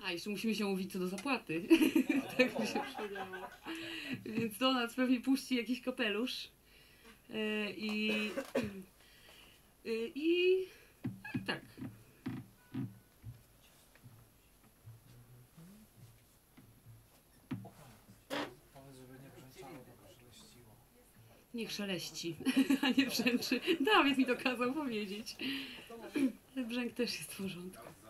A, jeszcze musimy się umówić co do zapłaty. Tak mi się przypomniało. Więc Donat pewnie puści jakiś kapelusz. I tak. Powiedz, żeby nie brzęczało, tylko szeleściło. Niech szeleści, a nie brzęczy. Dawid mi to kazał powiedzieć. Brzęk też jest w porządku.